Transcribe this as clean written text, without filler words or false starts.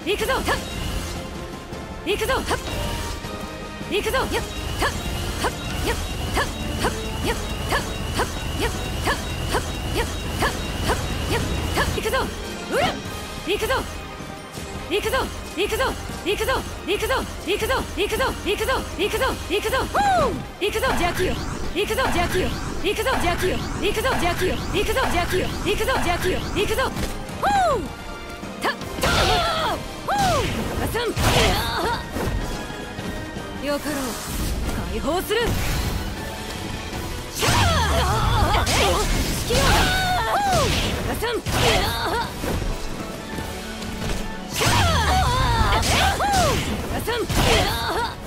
行くぞた行くぞはっ行くぞやったはっやったはっやったはっやったはっやったはっやった行くぞうら行くぞ行くぞ行くぞ行くぞ行くぞ行くぞ行くぞ行くぞ行くぞ行くぞ行くぞジャーキよ行くぞジャーキよ行くぞジャーキよ行くぞジャーキよ行くぞジャーキよ行くぞジャーキよ行くぞたガサンよかろう解放するシャー式よガサンシャーガサン